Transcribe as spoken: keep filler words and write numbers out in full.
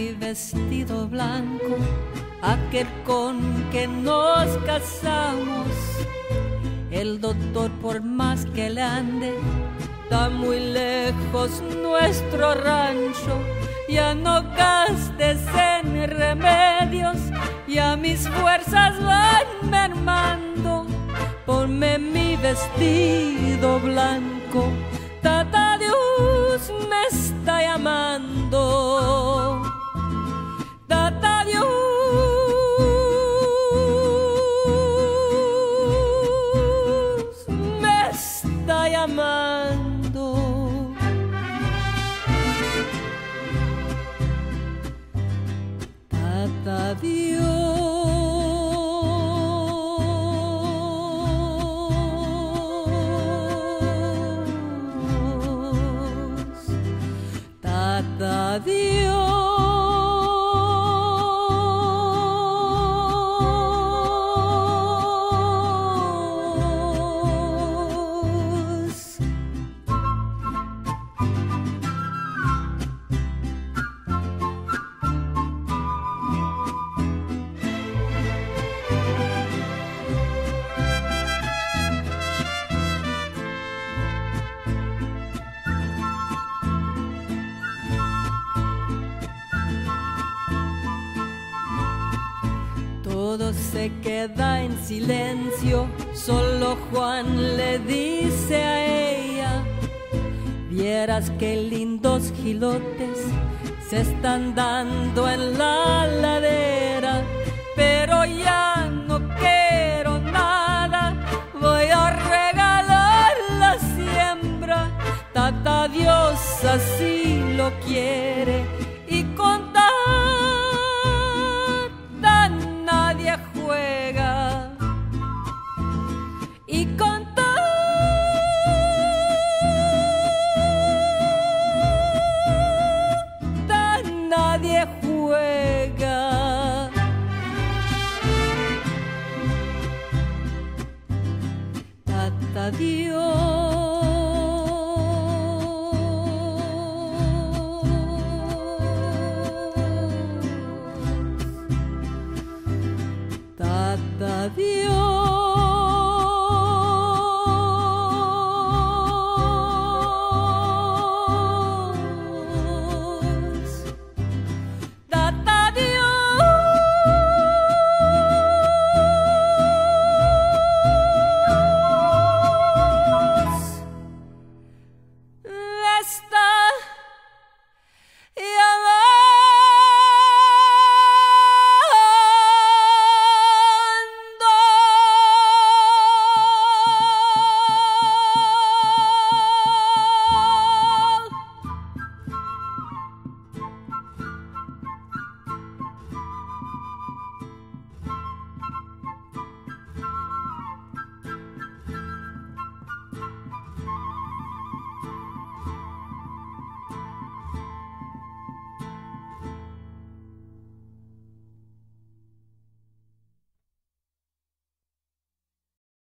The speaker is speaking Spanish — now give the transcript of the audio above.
mi vestido blanco, aquel con que nos casamos. El doctor, por más que le ande, está muy lejos nuestro rancho. Ya no gastes en remedios, ya mis fuerzas van mermando. Ponme mi vestido blanco, Tata Dios me está llamando. Tata Dios me está llamando. Tata Dios, Tata Dios. Todo se queda en silencio, solo Juan le dice a ella: vieras qué lindos jilotes se están dando en la ladera, pero ya no quiero nada, voy a regalar la siembra. Tata Dios así lo quiere y con nadie juega, y con tanta nadie juega. Tata Dios, Tata Dios.